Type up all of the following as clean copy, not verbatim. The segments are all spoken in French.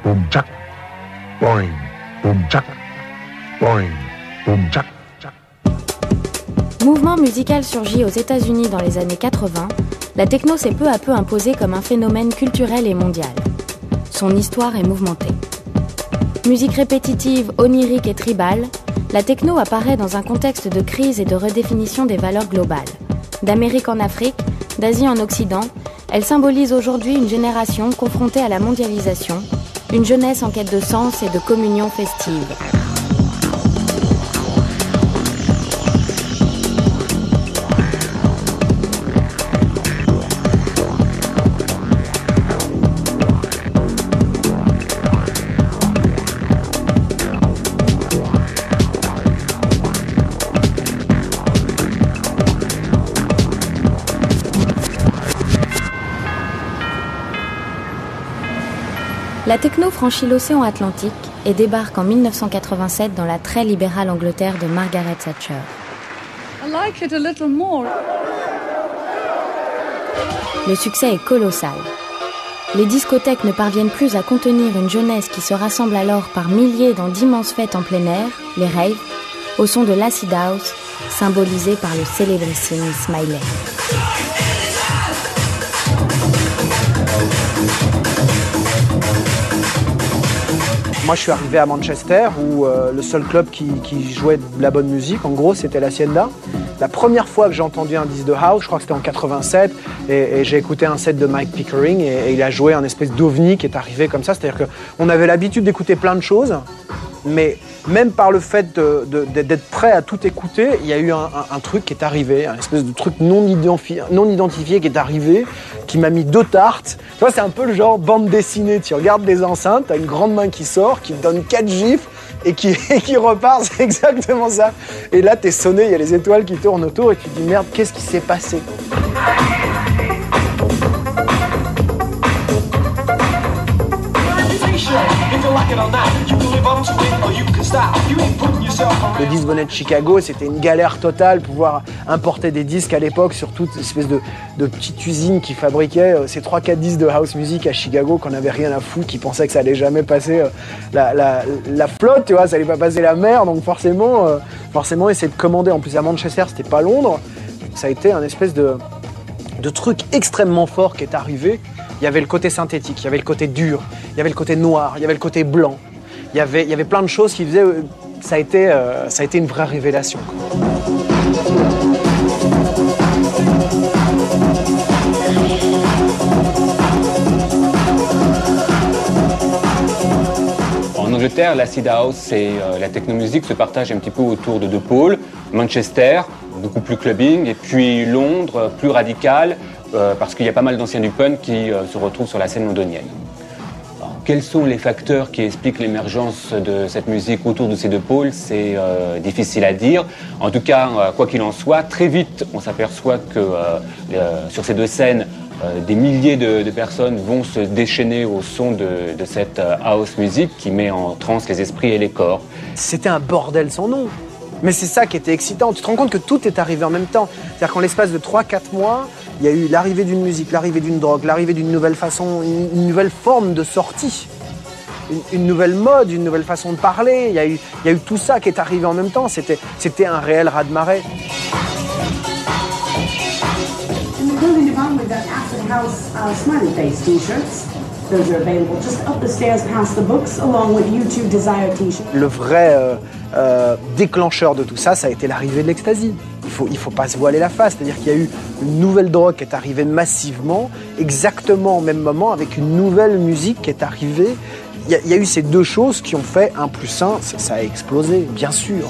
boom chak, boing, boom chak, boing, boom chak. Mouvement musical surgit aux États-Unis dans les années 80, la techno s'est peu à peu imposée comme un phénomène culturel et mondial. Son histoire est mouvementée. Musique répétitive, onirique et tribale, la techno apparaît dans un contexte de crise et de redéfinition des valeurs globales. D'Amérique en Afrique, d'Asie en Occident, elle symbolise aujourd'hui une génération confrontée à la mondialisation, une jeunesse en quête de sens et de communion festive. La techno franchit l'océan Atlantique et débarque en 1987 dans la très libérale Angleterre de Margaret Thatcher. I like it a little more. Le succès est colossal. Les discothèques ne parviennent plus à contenir une jeunesse qui se rassemble alors par milliers dans d'immenses fêtes en plein air, les raves, au son de l'acid house, symbolisé par le célébrissime Smiley. Moi, je suis arrivé à Manchester où le seul club qui jouait de la bonne musique, en gros, c'était l'Hacienda. La première fois que j'ai entendu un disque de house, je crois que c'était en 87, et j'ai écouté un set de Mike Pickering et il a joué un espèce d'ovni qui est arrivé comme ça. C'est-à-dire qu'on avait l'habitude d'écouter plein de choses, mais même par le fait d'être prêt à tout écouter, il y a eu un truc qui est arrivé, un espèce de truc non identifié qui est arrivé, qui m'a mis 2 tartes. Tu vois, c'est un peu le genre bande dessinée. Tu regardes des enceintes, t'as une grande main qui sort, qui te donne 4 gifles et qui repart, c'est exactement ça. Et là, t'es sonné, il y a les étoiles qui tournent autour et tu te dis merde, qu'est-ce qui s'est passé ? Le disque venait de Chicago, c'était une galère totale pouvoir importer des disques à l'époque sur toute espèce de petite usine qui fabriquait ces 3-4 disques de house music à Chicago qu'on n'avait rien à foutre, qui pensaient que ça allait jamais passer la flotte, tu vois, ça allait pas passer la mer, donc forcément essayer de commander. En plus à Manchester, c'était pas Londres, ça a été un espèce de truc extrêmement fort qui est arrivé. Il y avait le côté synthétique, il y avait le côté dur, il y avait le côté noir, il y avait le côté blanc. Il y avait plein de choses qui faisaient... Ça a été une vraie révélation. En Angleterre, l'acid house et la technomusique se partagent un petit peu autour de 2 pôles. Manchester, beaucoup plus clubbing, et puis Londres, plus radical, parce qu'il y a pas mal d'anciens du punk qui se retrouvent sur la scène londonienne. Alors, quels sont les facteurs qui expliquent l'émergence de cette musique autour de ces 2 pôles ? C'est difficile à dire. En tout cas, quoi qu'il en soit, très vite, on s'aperçoit que sur ces 2 scènes, des milliers de personnes vont se déchaîner au son de cette house music qui met en transe les esprits et les corps. C'était un bordel sans nom. Mais c'est ça qui était excitant. Tu te rends compte que tout est arrivé en même temps. C'est-à-dire qu'en l'espace de 3-4 mois, il y a eu l'arrivée d'une musique, l'arrivée d'une drogue, l'arrivée d'une nouvelle façon, une nouvelle forme de sortie, une nouvelle mode, une nouvelle façon de parler. Il y a eu tout ça qui est arrivé en même temps. C'était un réel raz-de-marée. Smiley face t-shirts. Those are available just up the stairs past the books, along with YouTube Desire t-shirts. Le vrai déclencheur de tout ça, ça a été l'arrivée de l'ecstasy. Il faut pas se voiler la face, c'est-à-dire qu'il y a eu une nouvelle drogue qui est arrivée massivement, exactement au même moment, avec une nouvelle musique qui est arrivée. Il y a eu ces 2 choses qui ont fait 1 + 1, ça a explosé, bien sûr.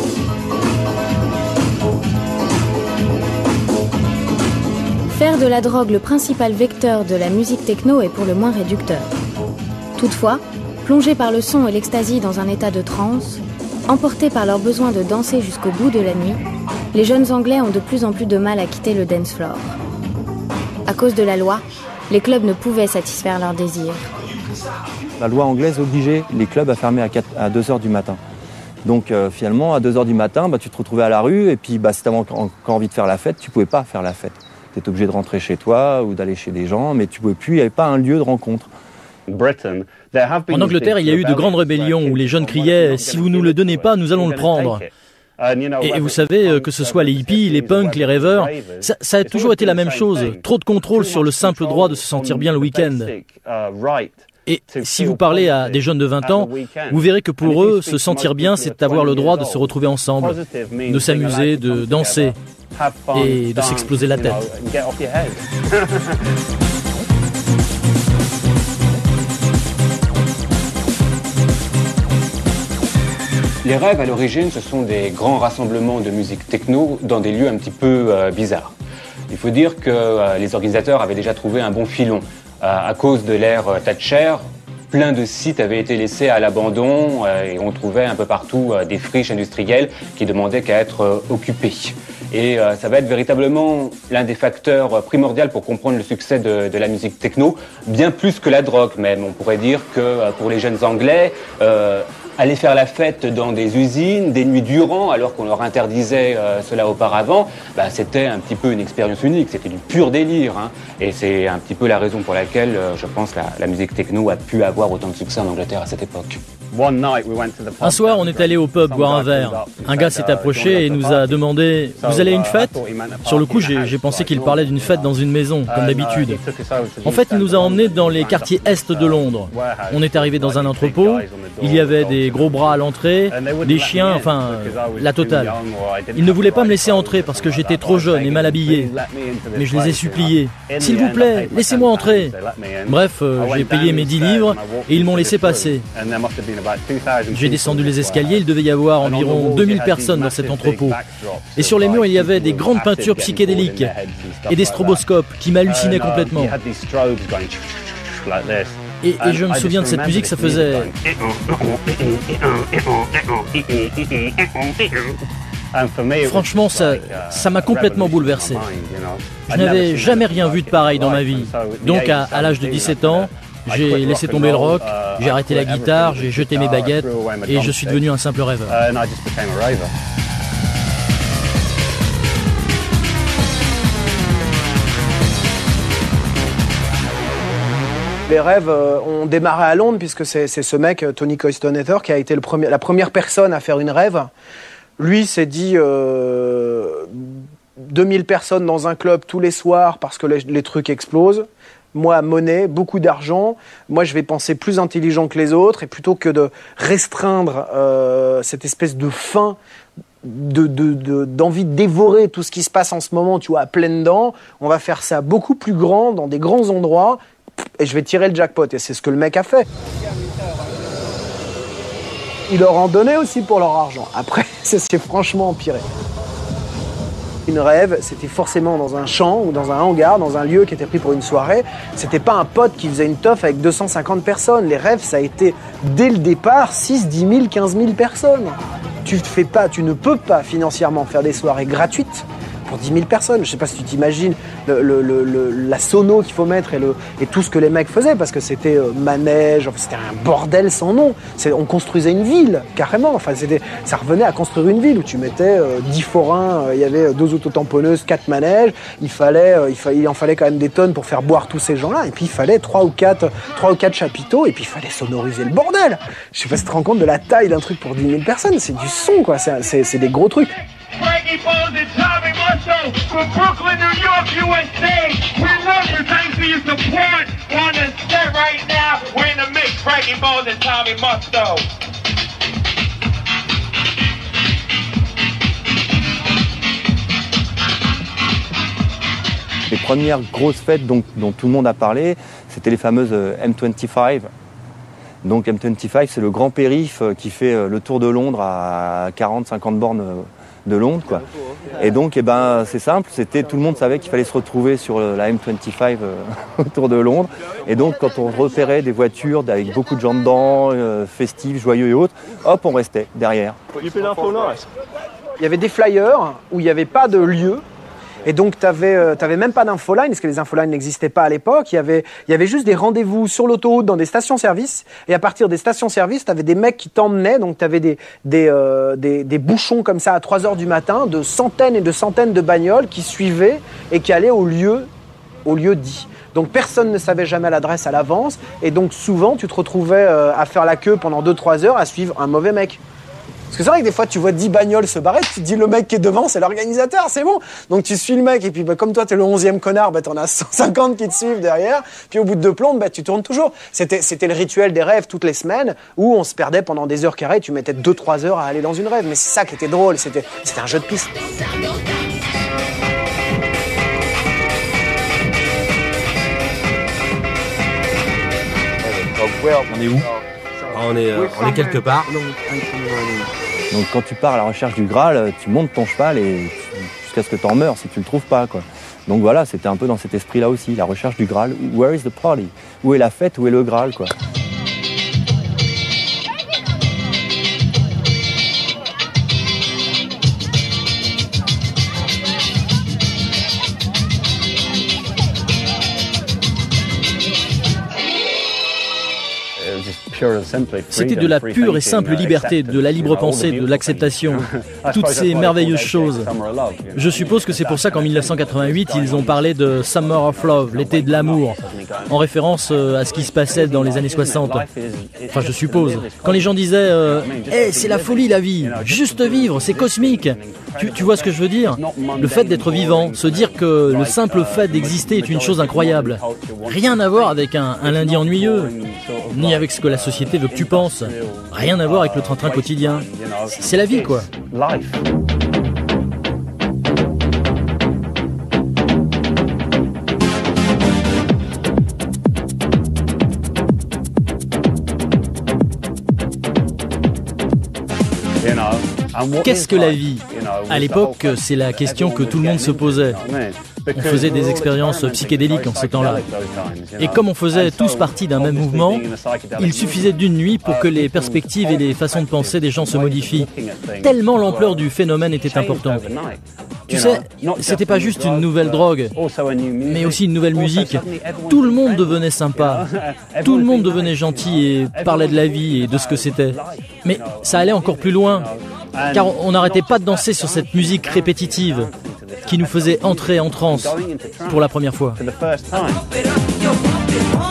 Faire de la drogue le principal vecteur de la musique techno est pour le moins réducteur. Toutefois, plongés par le son et l'ecstasy dans un état de transe, emportés par leur besoin de danser jusqu'au bout de la nuit, les jeunes Anglais ont de plus en plus de mal à quitter le dance floor. À cause de la loi, les clubs ne pouvaient satisfaire leurs désirs. La loi anglaise obligeait les clubs à fermer à 2h du matin. Donc finalement, à 2h du matin, tu te retrouvais à la rue et puis si tu avais encore envie de faire la fête, tu ne pouvais pas faire la fête. Tu étais obligé de rentrer chez toi ou d'aller chez des gens, mais tu ne pouvais plus, il n'y avait pas un lieu de rencontre. En Angleterre, il y a eu de grandes rébellions où les jeunes criaient « Si vous ne nous le donnez pas, nous allons le prendre ». Et vous savez, que ce soit les hippies, les punks, les rêveurs, ça a toujours été la même chose. Trop de contrôle sur le simple droit de se sentir bien le week-end. Et si vous parlez à des jeunes de 20 ans, vous verrez que pour eux, se sentir bien, c'est avoir le droit de se retrouver ensemble, de s'amuser, de danser et de s'exploser la tête. Les rêves, à l'origine, ce sont des grands rassemblements de musique techno dans des lieux un petit peu bizarres. Il faut dire que les organisateurs avaient déjà trouvé un bon filon. À cause de l'ère Thatcher, plein de sites avaient été laissés à l'abandon et on trouvait un peu partout des friches industrielles qui demandaient qu'à être occupées. Et ça va être véritablement l'un des facteurs primordiaux pour comprendre le succès de la musique techno, bien plus que la drogue même. On pourrait dire que pour les jeunes Anglais, aller faire la fête dans des usines, des nuits durant, alors qu'on leur interdisait cela auparavant, c'était un petit peu une expérience unique, c'était du pur délire. Hein. Et c'est un petit peu la raison pour laquelle, je pense, la musique techno a pu avoir autant de succès en Angleterre à cette époque. Un soir, on est allé au pub boire un verre. Un gars s'est approché et nous a demandé « Vous allez à une fête ?» Sur le coup, j'ai pensé qu'il parlait d'une fête dans une maison, comme d'habitude. En fait, il nous a emmenés dans les quartiers est de Londres. On est arrivé dans un entrepôt, il y avait des gros bras à l'entrée, des chiens, enfin, la totale. Ils ne voulaient pas me laisser entrer parce que j'étais trop jeune et mal habillé. Mais je les ai suppliés. « S'il vous plaît, laissez-moi entrer !» Bref, j'ai payé mes 10 livres et ils m'ont laissé passer. J'ai descendu les escaliers, il devait y avoir environ 2000 personnes dans cet entrepôt. Et sur les murs, il y avait des grandes peintures psychédéliques et des stroboscopes qui m'hallucinaient complètement. Et je me souviens de cette musique, ça faisait... Franchement, ça m'a complètement bouleversé. Je n'avais jamais rien vu de pareil dans ma vie. Donc, à l'âge de 17 ans, j'ai laissé tomber le rock, j'ai arrêté la guitare, j'ai jeté mes baguettes et je suis devenu un simple rêveur. Les rêves ont démarré à Londres puisque c'est ce mec, Tony Coistonetter, qui a été la première personne à faire une rêve. Lui s'est dit 2000 personnes dans un club tous les soirs parce que les trucs explosent. Moi, monnaie, beaucoup d'argent. Moi, je vais penser plus intelligent que les autres. Et plutôt que de restreindre cette espèce de faim, d'envie de dévorer tout ce qui se passe en ce moment, tu vois, à pleines dents, on va faire ça beaucoup plus grand, dans des grands endroits, et je vais tirer le jackpot. Et c'est ce que le mec a fait. Il leur en donnait aussi pour leur argent. Après, ça s'est franchement empiré. Une rêve, c'était forcément dans un champ ou dans un hangar, dans un lieu qui était pris pour une soirée. C'était pas un pote qui faisait une teuf avec 250 personnes. Les rêves, ça a été, dès le départ, 6, 10 000, 15 000 personnes. Tu ne peux pas financièrement faire des soirées gratuites pour 10 000 personnes. Je sais pas si tu t'imagines la sono qu'il faut mettre et tout ce que les mecs faisaient, parce que c'était manège, enfin, c'était un bordel sans nom. On construisait une ville, carrément. Enfin, ça revenait à construire une ville où tu mettais 10 forains, il y avait 2 autotamponneuses, 4 manèges. Il en fallait quand même des tonnes pour faire boire tous ces gens-là. Et puis, il fallait 3 ou 4 chapiteaux, et puis il fallait sonoriser le bordel. Je sais pas si tu te rends compte de la taille d'un truc pour 10 000 personnes. C'est du son, quoi. C'est des gros trucs. Frankie Bones and Tommy Musto from Brooklyn, New York, USA. We love you. Thanks for your support on the set right now. We're in the mix, Frankie Bones and Tommy Musto. Les premières grosses fêtes dont tout le monde a parlé, c'était les fameuses M25. Donc M25, c'est le grand périph' qui fait le tour de Londres à 40-50 bornes de Londres, quoi. Et donc, c'est simple, tout le monde savait qu'il fallait se retrouver sur la M25 autour de Londres. Et donc, quand on repérait des voitures avec beaucoup de gens dedans, festifs, joyeux et autres, hop, on restait derrière. Il y avait des flyers où il n'y avait pas de lieu. Et donc, t'avais même pas d'infoline, parce que les infolines n'existaient pas à l'époque. Il y avait juste des rendez-vous sur l'autoroute dans des stations-service. Et à partir des stations-service, t'avais des mecs qui t'emmenaient. Donc, t'avais des bouchons comme ça à 3h du matin, de centaines et de centaines de bagnoles qui suivaient et qui allaient au lieu dit. Donc personne ne savait jamais l'adresse à l'avance. Et donc souvent, tu te retrouvais à faire la queue pendant 2-3 heures à suivre un mauvais mec. Parce que c'est vrai que des fois, tu vois 10 bagnoles se barrer, tu te dis le mec qui est devant, c'est l'organisateur, c'est bon. Donc tu suis le mec, et puis comme toi, t'es le 11e connard, t'en as 150 qui te suivent derrière. Puis au bout de 2 plombes, tu tournes toujours. C'était le rituel des rêves toutes les semaines, où on se perdait pendant des heures carrées, tu mettais 2-3 heures à aller dans une rêve. Mais c'est ça qui était drôle, c'était un jeu de piste. On est où ? On est quelque part. Donc quand tu pars à la recherche du Graal, tu montes ton cheval et jusqu'à ce que tu en meurs si tu le trouves pas, quoi. Donc voilà, c'était un peu dans cet esprit-là aussi, la recherche du Graal. Where is the party? Où est la fête? Où est le Graal, quoi? C'était de la pure et simple liberté, de la libre pensée, de l'acceptation, toutes ces merveilleuses choses. Je suppose que c'est pour ça qu'en 1988, ils ont parlé de Summer of Love, l'été de l'amour, en référence à ce qui se passait dans les années 60. Enfin, je suppose. Quand les gens disaient hey, c'est la folie la vie, juste vivre, c'est cosmique. Tu vois ce que je veux dire? Le fait d'être vivant, se dire que le simple fait d'exister est une chose incroyable. Rien à voir avec un lundi ennuyeux, ni avec ce que la société veut que tu penses. Rien à voir avec le train-train quotidien. C'est la vie, quoi. Qu'est-ce que la vie? À l'époque, c'est la question que tout le monde se posait. On faisait des expériences psychédéliques en ce temps-là. Et comme on faisait tous partie d'un même mouvement, il suffisait d'une nuit pour que les perspectives et les façons de penser des gens se modifient. Tellement l'ampleur du phénomène était importante. Tu sais, c'était pas juste une nouvelle drogue, mais aussi une nouvelle musique. Tout le monde devenait sympa. Tout le monde devenait gentil et parlait de la vie et de ce que c'était. Mais ça allait encore plus loin, car on n'arrêtait pas de danser sur cette musique répétitive qui nous faisait entrer en transe pour la première fois.